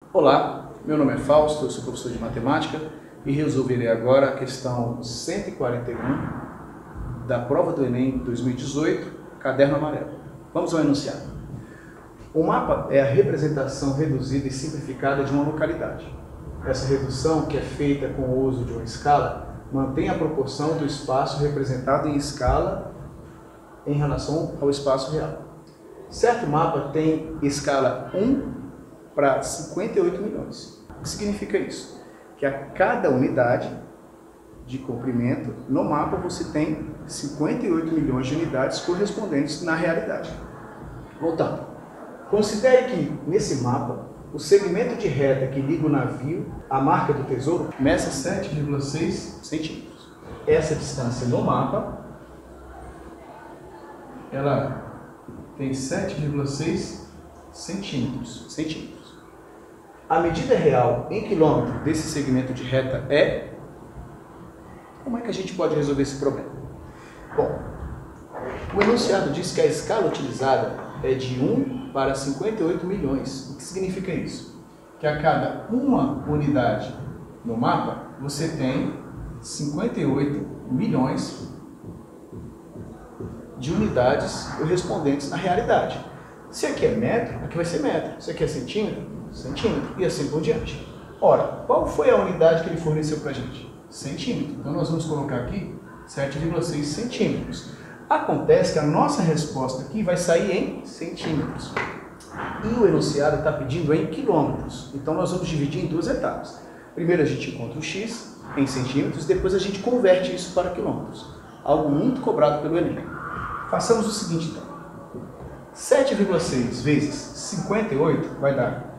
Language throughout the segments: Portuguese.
Olá, meu nome é Fausto, eu sou professor de matemática e resolverei agora a questão 141 da prova do Enem 2018, caderno amarelo. Vamos ao enunciado. O mapa é a representação reduzida e simplificada de uma localidade. Essa redução, que é feita com o uso de uma escala, mantém a proporção do espaço representado em escala em relação ao espaço real. Certo mapa tem escala 1 para 58 milhões. O que significa isso? Que a cada unidade de comprimento no mapa você tem 58 milhões de unidades correspondentes na realidade. Voltando. Considere que, nesse mapa, o segmento de reta que liga o navio à marca do tesouro meça 7,6 centímetros. Essa distância no mapa, ela tem 7,6 centímetros. A medida real em quilômetro desse segmento de reta é... Como é que a gente pode resolver esse problema? Bom, o enunciado diz que a escala utilizada é de 1 para 58 milhões. O que significa isso? Que a cada uma unidade no mapa, você tem 58 milhões de unidades correspondentes na realidade. Se aqui é metro, aqui vai ser metro. Se aqui é centímetro, centímetro. E assim por diante. Ora, qual foi a unidade que ele forneceu para a gente? Centímetro. Então nós vamos colocar aqui 7,6 centímetros. Acontece que a nossa resposta aqui vai sair em centímetros. E o enunciado está pedindo em quilômetros. Então nós vamos dividir em duas etapas. Primeiro a gente encontra o x em centímetros, depois a gente converte isso para quilômetros. Algo muito cobrado pelo Enem. Façamos o seguinte então. 7,6 vezes 58 vai dar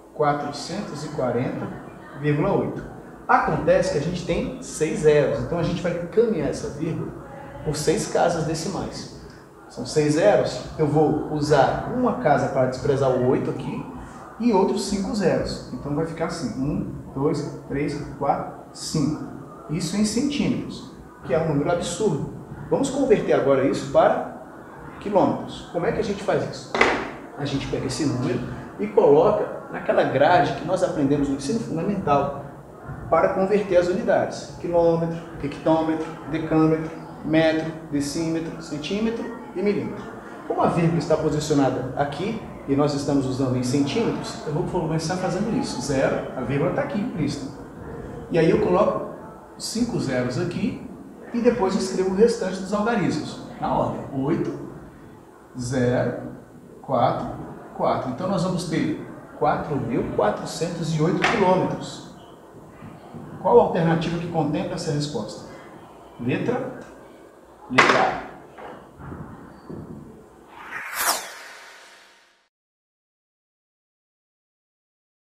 440,8. Acontece que a gente tem 6 zeros, então a gente vai caminhar essa vírgula por 6 casas decimais. São 6 zeros, eu vou usar uma casa para desprezar o 8 aqui e outros 5 zeros. Então vai ficar assim, 1, 2, 3, 4, 5. Isso em centímetros, que é um número absurdo. Vamos converter agora isso para quilômetros. Como é que a gente faz isso? A gente pega esse número e coloca naquela grade que nós aprendemos no ensino fundamental para converter as unidades. Quilômetro, hectômetro, decâmetro, metro, decímetro, centímetro e milímetro. Como a vírgula está posicionada aqui e nós estamos usando em centímetros, eu vou começar fazendo isso. Zero, a vírgula está aqui, implícita. E aí eu coloco 5 zeros aqui e depois escrevo o restante dos algarismos. Na ordem. 8, 0, 4, 4. Então nós vamos ter 4.408 quilômetros. Qual a alternativa que contempla essa resposta? Letra A.